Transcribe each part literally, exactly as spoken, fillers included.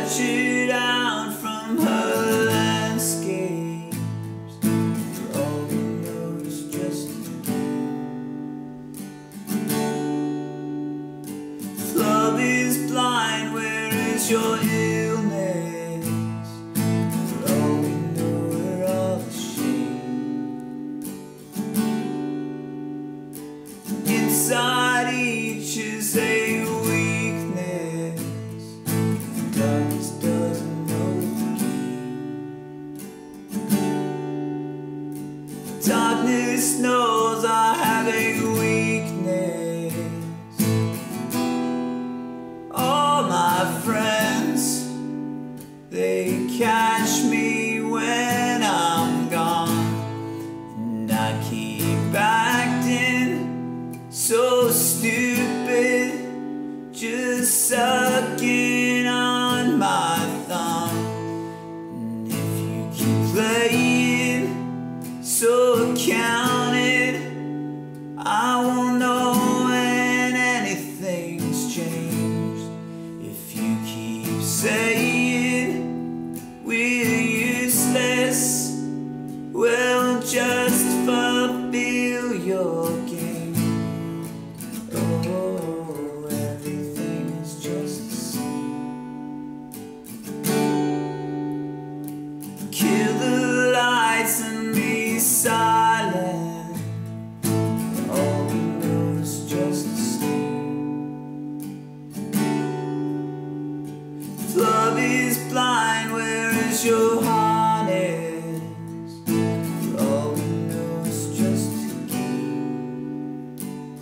nurtured out from her landscapes. For all we know it's just a game. If love is blind, where is your illness? For all we know we're all ashamed. Inside each is a weakness. Darkness doesn't know the key. Darkness knows I have a weakness. All my friends, they catch me when I'm gone, and I keep acting so stupid, just sucking on my thumb. And if you keep playing so counted, I won't know when anything's changed. If you keep saying we're useless, well, just fulfill your game. Oh, everything is just the same. Kill the lights and be silent. All we know is just the same. If love is blind, where is your harness? For all we know is just a game.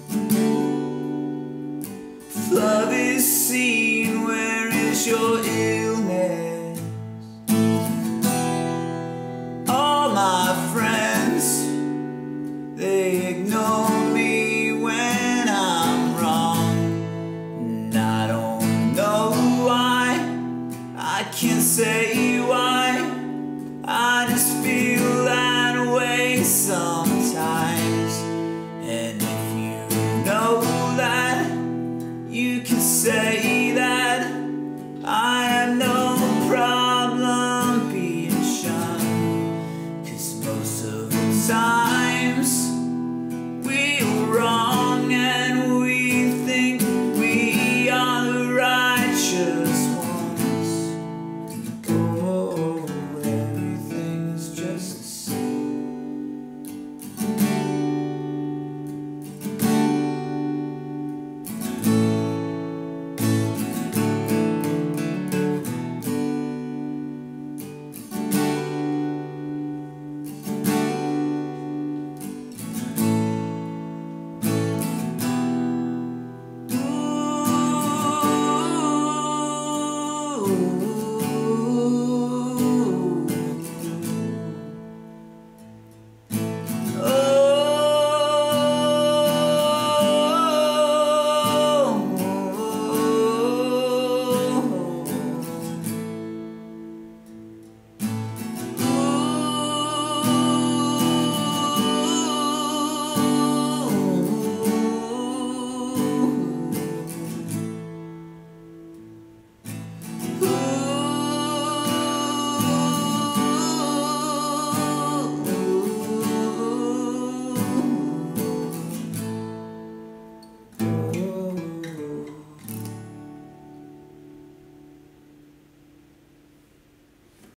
If love is seen, where is your illness? All my friends, they ignore me when I'm wrong, and I don't know why. I can't say why. I just feel that way sometimes. And if you know that, you can say that. I have no problem being shunned, 'cause most of the times we're wrong and we think we are the righteous ones. Oh, everything is just the same. Ooh.